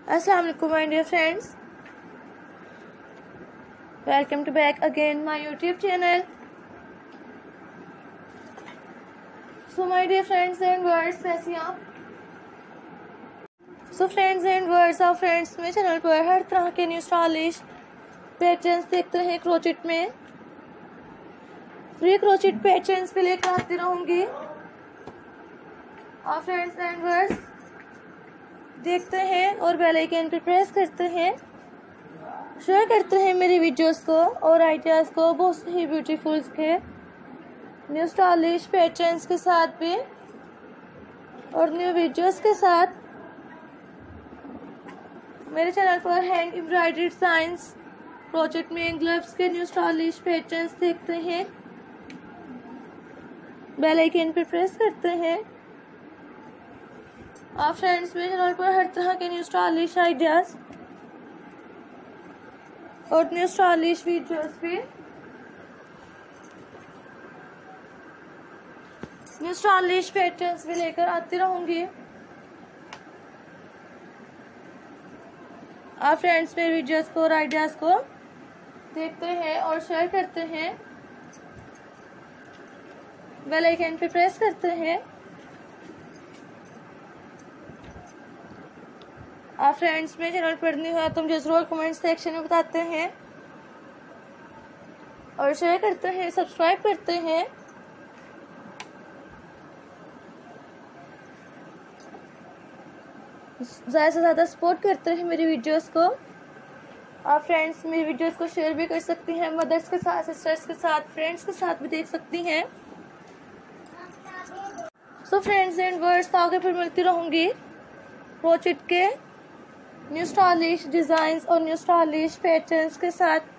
Assalamu alaikum my dear friends. Welcome to back again my YouTube channel. So my dear friends and viewers, कैसे हैं आप? So friends and viewers of friends, मेरे channel पर हर तरह के new stylish patterns देखते हैं क्रोचेट में। फ्री क्रोचेट पैटर्न्स पे लेकर आती रहूंगी। आप फ्रेंड्स एंड व्यूअर्स देखते हैं और बेल आइकन पर प्रेस करते हैं, शेयर करते हैं मेरी वीडियोस को और आइडियाज़ को बहुत ही ब्यूटीफुल के न्यू स्टाइलिश पैटर्न्स के साथ भी और न्यू वीडियोस के साथ। मेरे चैनल पर हैंड एम्ब्रॉयडरी डिजाइंस प्रोजेक्ट में ग्लव्स के न्यू स्टाइलिश पैटर्न्स देखते हैं, बेल आइकन पर प्रेस करते हैं। आप फ्रेंड्स मेरे चैनल पर हर तरह के न्यू स्टाइलिश आइडियाज और न्यू स्टाइलिश वीडियोस भी, न्यू स्टाइलिश पैटर्न्स भी लेकर आती रहूंगी। आप फ्रेंड्स मेरे वीडियोस को और आइडियाज को देखते हैं और शेयर करते हैं, बेल आइकन पे प्रेस करते हैं। आप फ्रेंड्स मेरे चैनल पर न्यू है तो मुझे जरूर कमेंट सेक्शन में बताते हैं और शेयर करते हैं, सब्सक्राइब करते हैं। ज़्यादा से ज़्यादा सपोर्ट करते हैं मेरी वीडियोस को। आप फ्रेंड्स मेरी वीडियोस को शेयर भी कर सकती हैं, मदर्स के साथ, सिस्टर्स के साथ, फ्रेंड्स के साथ भी देख सकती हैं। सो फ्रेंड्स एंड व्यूअर्स आगे फिर मिलती रहूंगी क्रोचेट के न्यू स्टाइलिश डिजाइन्स और न्यू स्टाइलिश पैटर्न्स के साथ।